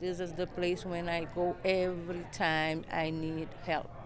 This is the place when I go every time I need help.